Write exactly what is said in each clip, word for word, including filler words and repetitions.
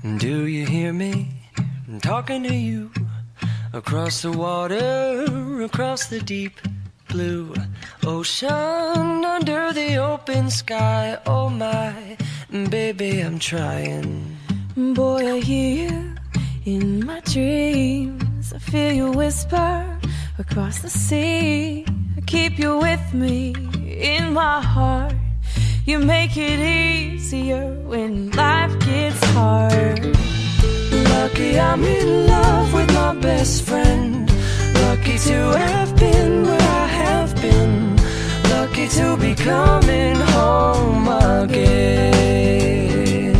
Do you hear me? I'm talking to you. Across the water, across the deep blue ocean, under the open sky. Oh my, baby, I'm trying. Boy, I hear you in my dreams. I feel you whisper across the sea. I keep you with me in my heart. You make it easier when life gets hard. Lucky I'm in love with my best friend. Lucky to have been where I have been. Lucky to be coming home again.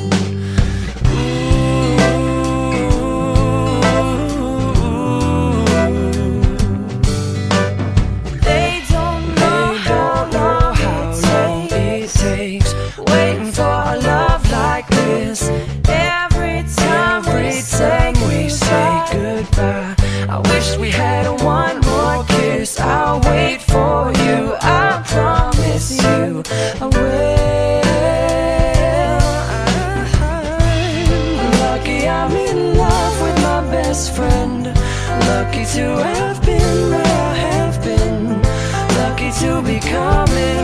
They don't know how long it takes waiting for a love like this. Every time Every time we say goodbye, I wish we had one more kiss. I'll wait for you, I promise you I will. Lucky I'm in love with my best friend. Lucky to have been where I have been. Lucky to be coming